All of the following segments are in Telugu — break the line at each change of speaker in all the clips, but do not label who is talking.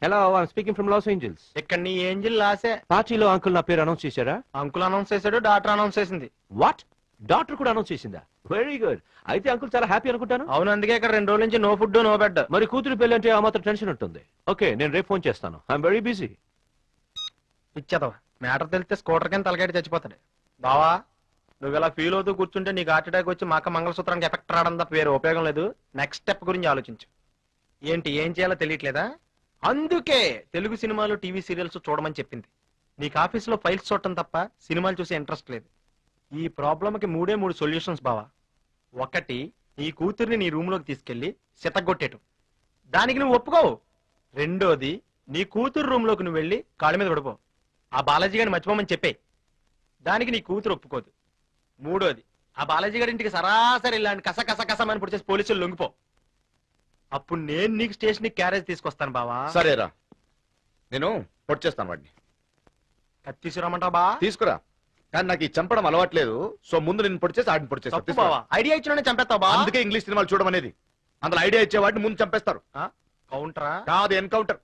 Hello, I'm speaking from Los Angeles.
ఇక్కడ నీ ఏంజిల్ లాసే.
పార్టీలో అంకుల్ నా పేరు అనౌన్స్ చేశారా?
అంకుల్ అనౌన్స్ చేశాడు, డాక్టర్ అనౌన్స్ చేసింది.
వాట్? డాక్టర్ కూడా అనౌన్స్ చేసిందా? Very good. అయితే అంకుల్ చాలా హ్యాపీ అనుకుంటాను.
అవును, అందుకే ఇక్కడ 2 రోజుల నుంచి నో ఫుడ్ నో బెడ్.
మరి కూతురు పెళ్లి అంటే ఆ మాత్రం టెన్షన్ ఉంటుంది. ఓకే, నేను రేపు ఫోన్ చేస్తాను. I'm very busy.
ఇచ్చేదవా మ్యాటర్ తెలిస్తే స్కూటర్ కింద తలకాయ చచ్చిపోతాడు. బావా, నువ్వు ఇలా ఫీల్ అవుతూ కూర్చుంటే నీకు హార్ట్ అటాక్ వచ్చి మాక మంగళసూత్రానికి ఎఫెక్ట్ రావడం తప్ప వేరే ఉపయోగం లేదు. నెక్స్ట్ స్టెప్ గురించి ఆలోచించు. ఏంటి, ఏం చేయాలో తెలియట్లేదా? అందుకే తెలుగు సినిమాలు టీవీ సీరియల్స్ చూడమని చెప్పింది. నీకు ఆఫీస్ లో ఫైల్స్ చూడటం తప్ప సినిమాలు చూసే ఇంట్రెస్ట్ లేదు. ఈ ప్రాబ్లంకి 3 సొల్యూషన్స్ బావా. ఒకటి, నీ కూతుర్ని నీ రూమ్ లోకి తీసుకెళ్లి సితగొట్టేటు. దానికి నువ్వు ఒప్పుకోవు. రెండోది, నీ కూతురు రూమ్ లోకి నువ్వు వెళ్ళి కాళ్ళ మీద పడిపో. ఆ బాలాజీ గారిని మర్చిపోమని చెప్పే. దానికి నీ కూతురు ఒప్పుకోదు. మూడోది, ఆ బాలాజీ గారి ఇంటికి సరాసరి ఇలాంటి కసమని పొడిచేసి పోలీసులు లొంగిపో. అప్పుడు నేను నీకు స్టేషన్ క్యారేజ్ తీసుకొస్తాను బావా.
సరేరా, నేను పొడిచేస్తాను వాడిని.
కత్తి తీసుకురామంటావు బా?
తీసుకురా, కానీ నాకు ఈ చంపడం అలవాట్లేదు. సో ముందు నేను పొడిచేసి ఆడిని పొడిచేస్తాను
బావా. ఐడియా ఇచ్చిన చంపేస్తావు బా.
అందుకే ఇంగ్లీష్ సినిమాలు చూడడం అనేది. అందులో ఐడియా ఇచ్చే వాడిని ముందు చంపేస్తారు.
కౌంటరా?
కాదు, ఎన్కౌంటర్.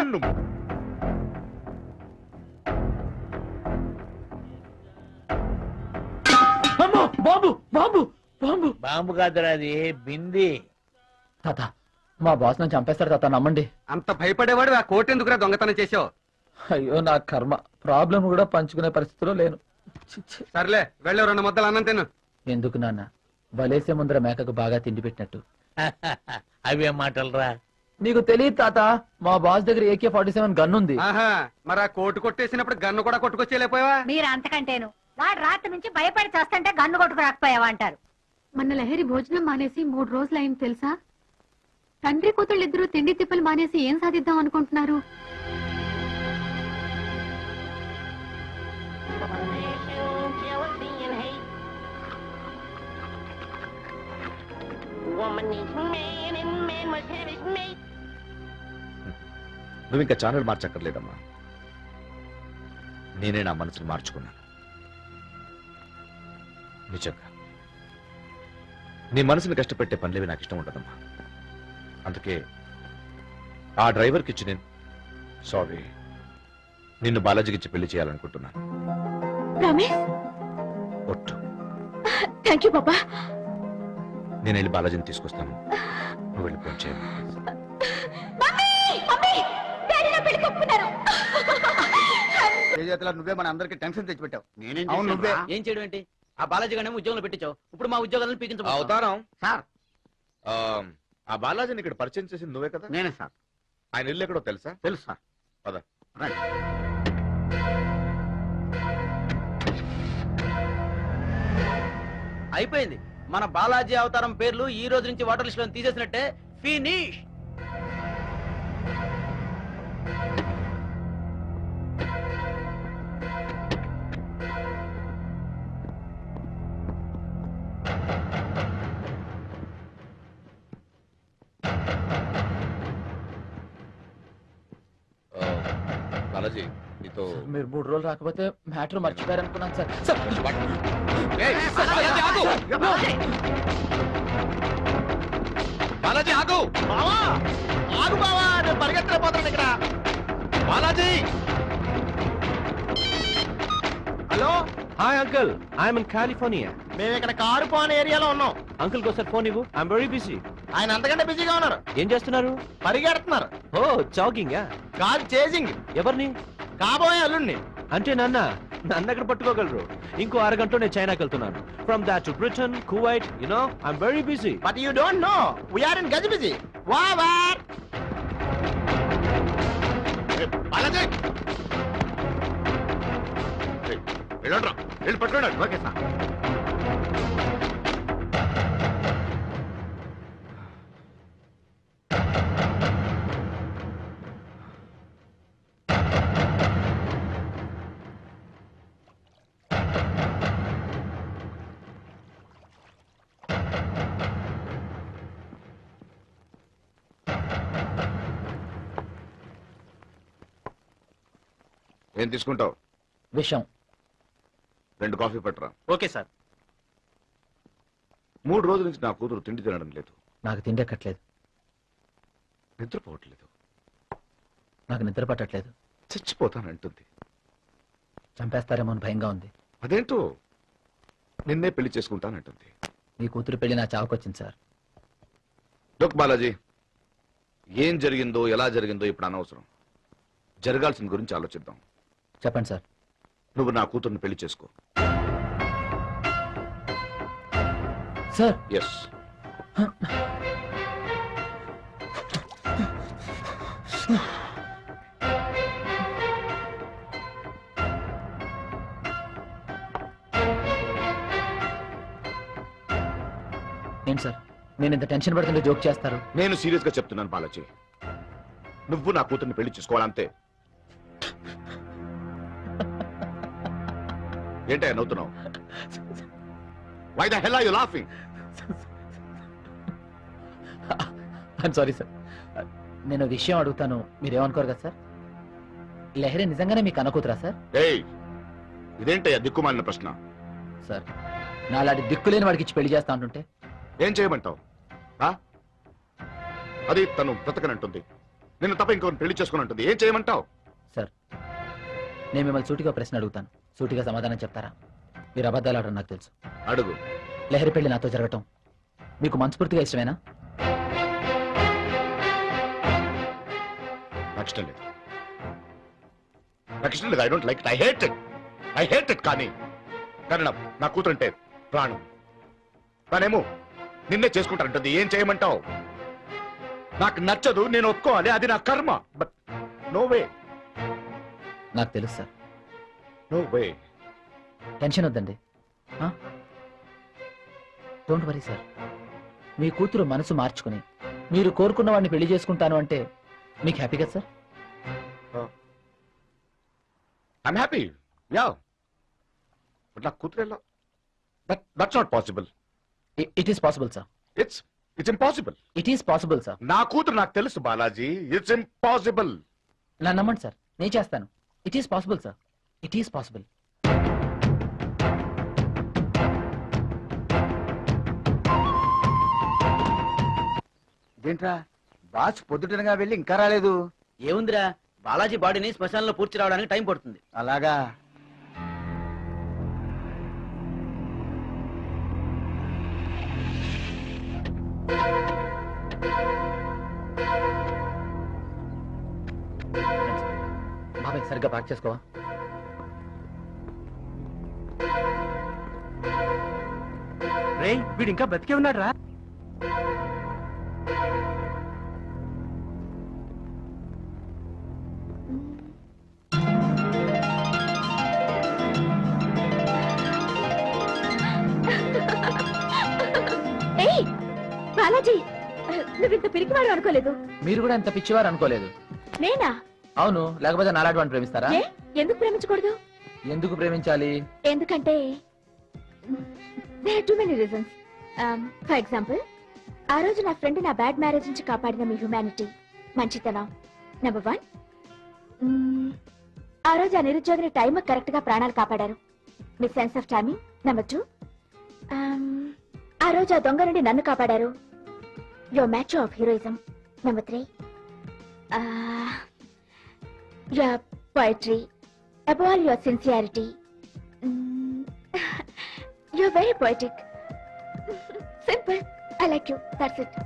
బాబు బాబు బాబు
బాంబు కాదురా, అది బింది.
తాత, మా బాస్ నన్ను చంపేస్తారు తాత, నమ్మండి.
అంత భయపడేవాడు ఆ కోట్ ఎందుకురా దొంగతనం చేసావు?
అయ్యో నా కర్మ, ప్రాబ్లం కూడా పంచుకునే పరిస్థితిలో లేను.
సర్లే, వెళ్ళే 2 ముద్దలు అన్నం తిను.
ఎందుకు నాన్న, వలేసే ముందర మేకకు బాగా తిండి పెట్టినట్టు.
అవే మాటలరా.
నీకు తెలియదు తాత, మా బాస్ దగ్గర AK-47 గన్ ఉంది.
ఆహా, మరి ఆ కోటు కొట్టేసినప్పుడు గన్ను కూడా కొట్టుకొచ్చేలేపోయావా?
మీరు అంతకంటేను. వాడు రాత్రి నుంచి భయపడి చేస్తుంటే గన్ను కొట్టుకు రాకపోయావా అంటారు.
మొన్న లహరి భోజనం మానేసి 3 రోజులు అయింది తెలుసా? తండ్రి కూతుళ్ళు ఇద్దరు తిండి తిప్పలు మానేసి ఏం సాధిద్దాం అనుకుంటున్నారు?
నువ్వు ఇంకా ఛానల్ మార్చక్కర్లేదమ్మా. నేనే నా మనసుని మార్చుకున్నాను. నిజంగా నీ మనసుని కష్టపెట్టే పనులేవి నాకు ఇష్టం ఉండదమ్మా. అందుకే ఆ డ్రైవర్కి ఇచ్చి నేను సారీ నిన్ను బాలాజీకి ఇచ్చి పెళ్లి చేయాలనుకుంటున్నాను. ఒట్టు.
థ్యాంక్ యూ బాబా.
నేను వెళ్ళి బాలాజీని తీసుకొస్తాను, నువ్వు వెళ్ళి ఫోన్ చేయాలి.
నువ్వే మన అందరికి టెన్షన్ తెచ్చిపెట్టావు.
నువ్వే ఏం చేయడం ఏంటి? ఆ బాలాజీ గారిని ఉద్యోగంలో పెట్టించావు, ఇప్పుడు మా ఉద్యోగాలను పీకించబోతున్నావు.
అవుతారం
సార్.
ఆ బాలాజీని ఇక్కడ పరిచయం చేసింది నువ్వే కదా?
నేనే సార్.
ఆయన ఇల్లు ఎక్కడో తెలుసా?
తెలుసు సార్.
పద.
అయిపోయింది, మన బాలాజీ అవతారం పేర్లు ఈ రోజు నుంచి వాటర్ లిస్ట్ లో తీసేసినట్టే. ఫినిష్.
బాలాజీ, నీతో
మీరు 3 రోజులు రాకపోతే మ్యాటర్ మర్చిపోయారనుకున్నాను సార్.
బాలాజీ ఆగు.
ఆగు బావా, నేను పరిగెత్తలేకపోతాను ఇక్కడ.
Balaji.
Hello.
Hi uncle, I'm in California.
మేము ఇక్కడ కారు పోని ఏరియాలో ఉన్నాం.
అంకుల్ కోసారి ఫోన్ ఇవ్వు. I'm very busy.
ఆయన అంతకంటే బిజీగా ఉన్నారు.
ఏం చేస్తున్నారు?
పరిగెడుతున్నారు.
ఓ, జాగింగా?
కాదు, చేజింగ్.
ఎవరిని?
కాబోయే అల్లుణ్ణి.
అంటే నన్ను ఎక్కడ పట్టుకోగలరు? ఇంకో 6 గంటలో నేను చైనాకి వెళ్తున్నాను. From that to Britain, Kuwait, you know I'm very busy.
But you don't know we are in గజిబిజి. వావర్.
బాలాజీ వెళ్ళండ్రా, వెళ్ళి పట్టుకోండి.
Okay sir.
ఏం తీసుకుంటావు?
విషయం.
2 కాఫీ పట్టరా.
Okay sir.
3 రోజుల నుంచి నా కూతురు తిండి తినడం లేదు.
నాకు తిండి ఎక్కట్లేదు.
నిద్రపోవట్లేదు.
నాకు నిద్ర పట్టట్లేదు.
చచ్చిపోతానంటుంది.
చంపేస్తారేమో అని భయంగా ఉంది.
అదేంటో నిన్నే పెళ్లి చేసుకుంటానంటుంది.
మీ కూతురు పెళ్లి నా చావుకొచ్చింది సార్.
లుక్ బాలాజీ, ఏం జరిగిందో ఎలా జరిగిందో ఇప్పుడు అనవసరం. జరగాల్సిన గురించి ఆలోచిద్దాం.
చెప్పండి సార్.
నువ్వు నా కూతుర్ని పెళ్లి చేసుకో.
Sir
yes.
ఏంటి సార్, నేను ఇంత టెన్షన్ పడుతుంటే జోక్ చేస్తారు?
నేను సీరియస్ గా చెప్తున్నాను బాలాజీ, నువ్వు నా కూతుర్ని పెళ్లి చేసుకోవాలంతే. ఏంటయ్యా నవ్వుతున్నావు? Why the hell are you laughing?
I'm sorry sir. నేను విషయం అడుగుతాను, మీరేమనుకోరు కదా సార్? లహరి నిజంగానే మీకు అనుకూతురా సార్?
ఏయ్, ఇదేంటయ్యా దిక్కుమాలిన ప్రశ్న?
సార్, నా అలాంటి దిక్కులేని వాడికి ఇచ్చి పెళ్లి చేస్తా అంటుంటే
ఏం చేయమంటావు? అది తను బ్రతకనంటుంది, నిన్ను తప్ప ఇంకొకరిని పెళ్లి చేసుకుని ఉంటుంది. ఏం చేయమంటావు?
సార్, నేను మిమ్మల్ని సూటిగా ప్రశ్న అడుగుతాను, సూటిగా సమాధానం చెప్తారా? మీరు అబద్ధాలు ఆడడం నాకు తెలుసు.
అడుగు.
లహరి పెళ్లి నాతో జరగటం మీకు మనస్ఫూర్తిగా ఇష్టమేనా?
నాకు ఇష్టం లేదు. నాకు ఇష్టం లేదు. I don't like it. I hate it. I hate it. కానీ నా కూతురు అంటే ప్రాణం. తానేమో నిన్నే చేసుకుంటానంటుంది. ఏం చేయమంటావు? నాకు నచ్చదు, నేను ఒప్పుకోవాలి, అది నా కర్మ. But no way.
నాకు తెలుసు సార్.
No way.
టెన్షన్ వద్దండి. Don't worry sir. మీ కూతురు మనసు మార్చుకుని మీరు కోరుకున్న వాడిని పెళ్లి చేసుకుంటాను అంటే మీకు హ్యాపీ కదా sir?
I'm happy. Ya, but నా కూతురు ఎలా? That's not possible.
It is possible sir.
It's impossible.
It is possible sir.
నా కూతురు నాకు తెలుసు బాలాజీ. It's impossible.
నా నమ్మండి సార్, నేను చేస్తాను. It is possible sir. It is possible.
ఏంట్రా బాస్ పొద్దుటనగా వెళ్ళి ఇంకా రాలేదు?
ఏముందిరా, బాలాజీ బాడీని శ్మశానంలో పూర్తి రావడానికి టైం పడుతుంది.
అలాగా?
బాబాయ్ సరిగ్గా ప్యాక్ చేసుకోవా?
రే, వీడు ఇంకా బతికే ఉన్నాడు రా.
బాలాజీ, నువ్వు ఇంత పిరికివాడు అనుకోలేదు.
మీరు కూడా ఎంత పిచ్చివారు అనుకోలేదు.
నేనా?
అవును, లేకపోతే నాలాంటి వాడిని ప్రేమిస్తారా?
ఎందుకు ప్రేమించకూడదు?
ఎందుకు ప్రేమించాలి?
ఎందుకంటే there are too many reasons. For example, ఆ రోజు నా ఫ్రెండ్ నా బ్యాడ్ మ్యారేజ్ నుంచి కాపాడిన మీ హ్యూమానిటీ, మంచితనం నెంబర్ 1. ఆ రోజు ఆ నిరుద్యోగిని టైం కరెక్ట్ గా ప్రాణాలు కాపాడారు, మీ సెన్స్ ఆఫ్ టైమింగ్ నెంబర్ 2. ఆ రోజు ఆ దొంగ నుండి నన్ను కాపాడారు, your match of heroism number 3. Your poetry, above all your sincerity. You're very poetic. Simple. I like you. That's it.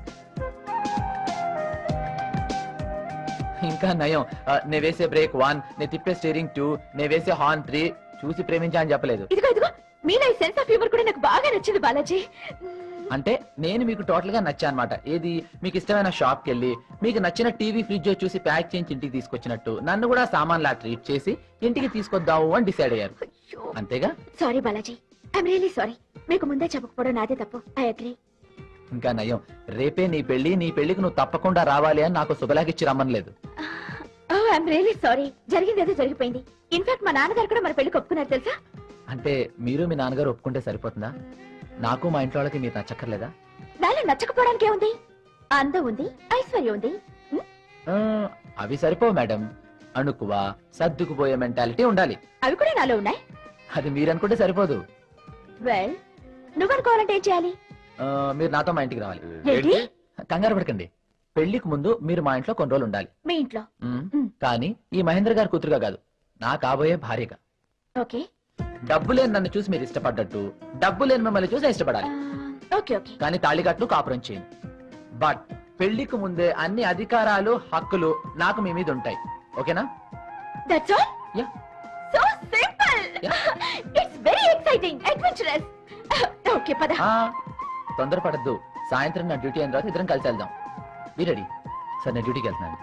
ఇంకా నయం, నే వేసే బ్రేక్ 1, నే తిప్పే స్టీరింగ్ 2, నే వేసే హార్న్ 3 చూసి ప్రేమించా అని చెప్పలేదు.
ఇదిగో మీలో ఈ సెన్స్ ఆఫ్ హ్యూమర్ కూడా నాకు బాగా నచ్చింది బాలాజీ.
అంటే నేను మీకు టోటల్ గా నచ్చా అనమాట. ఏది, మీకు ఇష్టమైన షాప్ కి వెళ్ళి మీకు నచ్చిన టీవీ ఫ్రిడ్జ్ చూసి ప్యాక్ చేయించి ఇంటికి తీసుకొచ్చినట్టు నన్ను కూడా సామాన్లా ట్రీట్ చేసి ఇంటికి తీసుకొద్దాము అని డిసైడ్ అయ్యారు. అంతేగా?
Sorry Balaji, I'm really sorry. మీకు ముందే చెప్పకపోవడం నాదే తప్పు. I agree.
ఇంకా నయం, రేపే నీ పెళ్లికి నువ్వు తప్పకుండా రావాలి అని నాకు శుభలాగిచ్చి రమ్మనలేదు.
I'm really sorry. జరిగింది ఏదో జరిగిపోయింది. ఇన్ఫాక్ట్ మా నాన్నగారు కూడా మన పెళ్లికి ఒప్పుకున్నారు తెలుసా?
అంటే మీరు మీ నాన్నగారు ఒప్పుకుంటే సరిపోతుందా? నాకు మా ఇంట్లో వాళ్ళకి మీరు నచ్చక్కర్లేదా?
నాలో నచ్చకపోవడానికి ఏముంది? అందం ఉంది, ఐశ్వర్యం ఉంది.
అవి సరిపోవు మేడం. అణుకువ, సర్దుకుపోయే మెంటాలిటీ ఉండాలి.
అవి కూడా నాలో ఉన్నాయి.
అది మీరు అనుకుంటే సరిపోదు.
వెల్, నువ్వు అనుకోవాలంటే ఏం చేయాలి?
మీరు నాతో మా ఇంటికి రావాలి.
ఏంటి?
కంగారు పడకండి, పెళ్లికి ముందు మీరు మా ఇంట్లో కొన్ని రోజులు ఉండాలి.
మీ ఇంట్లో?
కానీ ఈ మహేంద్ర గారి కూతురుగా కాదు, నా కాబోయే భార్యగా.
ఓకే.
డబ్బు లేని నన్ను చూసి మీరు ఇష్టపడ్డట్టు, డబ్బు లేని మిమ్మల్ని చూసి నేను ఇష్టపడాలి.
Okay okay.
కానీ తాళికట్లు కాపురం చేయండి. బట్ పెళ్లికి ముందే అన్ని అధికారాలు, హక్కులు నాకు మీ మీద ఉంటాయి. ఓకేనా?
That's all.
Ya.
So simple. It's very exciting, adventurous. Okay పద.
తొందరపడద్దు. సాయంత్రం నా డ్యూటీ అయిన తర్వాత ఇద్దరం కలిసి వెళ్దాం. Be ready. సార్ నేను డ్యూటీకి వెళ్తున్నాను.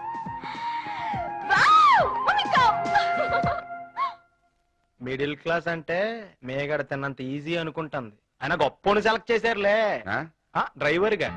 మిడిల్ క్లాస్ అంటే మేగడ తిన్నంత ఈజీ అనుకుంటుంది. ఆయన గొప్పని సెలెక్ట్ చేశారులే డ్రైవర్ గా.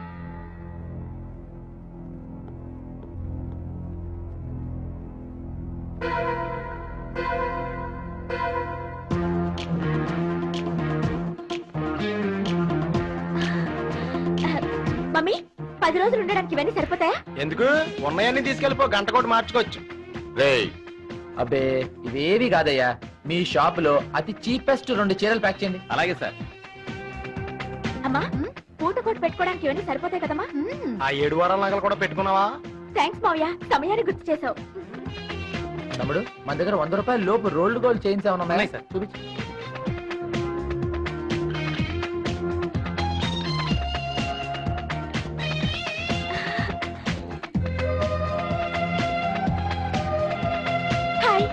మమ్మీ 10 రోజులు ఉండడానికి ఇవన్నీ సరిపోతాయా?
ఎందుకు? ఉన్నాయన్నీ తీసుకెళ్ళిపో, గంట కూడా మార్చుకోవచ్చు.
రేయ్
అబ్బే ఇవేవి కాదయ్యా. మీ షాప్ లో అతి చీపెస్ట్ 2 చీరలు ప్యాక్ చేయండి.
అలాగే సార్.
అమ్మా పూట కోట్ పెట్టుకోవడానికి ఇవన్నీ సరిపోతాయి కదమ్మా?
ఆ 7 వారాల నగలు కూడా పెట్టుకున్నావా?
థ్యాంక్స్ మావయ్య, సమయాన్ని గుర్తు చేసావు.
తమ్ముడు మన దగ్గర 100 రూపాయల లోపు రోల్డ్ గోల్డ్ చైన్స్ ఏమైనా ఉన్నాయా?
ఉన్నాయి సార్.
చూపించు.
హాయ్.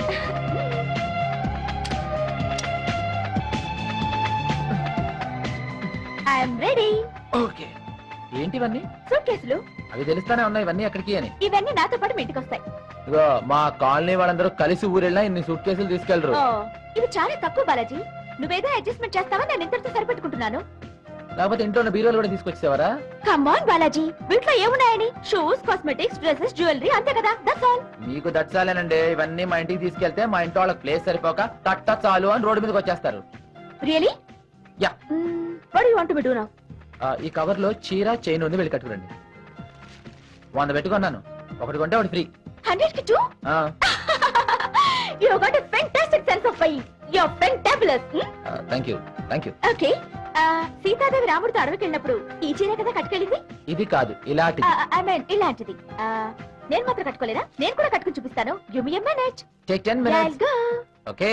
I'm ready.
ఓకే. ఏంటివన్నీ?
సూట్ కేసులు.
అవి తెలుస్తానే ఉన్నాయి ఇవన్నీ ఎక్కడికి అని.
ఇవన్నీ నాతో పాటు మీ ఇంటికి వస్తాయి.
ఇగో మా కాలనీ వాళ్ళందరూ కలిసి ఊరెళ్ళినా ఇన్ని సూట్ కేసులు తీసుకెళ్లరు.
ఓ, ఇవి చాలా తక్కువ బాలాజీ. నువ్వేదో అడ్జస్ట్మెంట్ చేస్తావా? నేను ఇంతటితో సరిపెట్టుకుంటున్నాను.
లేకపోతే ఇంట్లో ఉన్న బీరోలు కూడా తీసుకొచ్చేవారా?
కమ్ ఆన్ బాలాజీ, వీటిలో ఏమున్నాయని? షూస్, కాస్మెటిక్స్, డ్రెస్సెస్, జ్యువెలరీ, అంతే కదా? That's all.
మీకు దట్సాలేనండి. ఇవన్నీ మా ఇంటికి తీసుకెళ్తే మా ఇంట్లో వాళ్ళకి ప్లేస్ సరిపోక తట్ట చాలు అని రోడ్డు మీదకి వచ్చేస్తారు.
Really?
Yeah.
What you want to do now?
ఈ కవర్ లో చీర చైన్ ఉంది, వెళ్ళి కట్టుకురండి. 100 పెట్టుకున్నాను, ఒకటి కొంటే ఒకటి ఫ్రీ.
100 కి 2? You have got a fantastic sense of buying. You're fantabulous.
Thank you thank you.
Okay. Sitadevi రాముడితో అడవికి వెళ్ళినప్పుడు ఈ చీర కదా కట్టుకెళ్ళింది?
ఇది కాదు, ఇలాంటిది.
ఐ మీన్ ఇలాంటిది. నేను మాత్రం కట్టుకోలేదా? నేను కూడా కట్టుకుని చూపిస్తాను. Give me a minute.
Take 10
Let's
minutes.
go.
Okay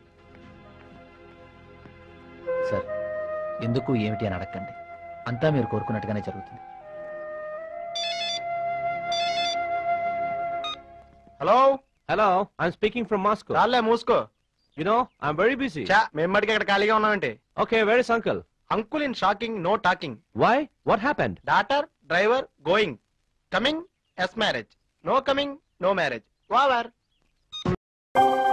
sir, ఎందుకు ఏమిటి అని అడగండి. అంతా మీరు కోరుకున్నట్టుగానే జరుగుతుంది.
Hello
hello, I'm speaking from Moscow.
చాలే మూసుకో.
You know, I'm very busy.
చా మేమ్మడికి ఇక్కడ ఖాళీగా ఉన్నామంటే.
Okay, where is uncle?
Uncle in shocking, no talking.
Why? What happened?
Daughter driver going, coming yes marriage, no coming no marriage. Over.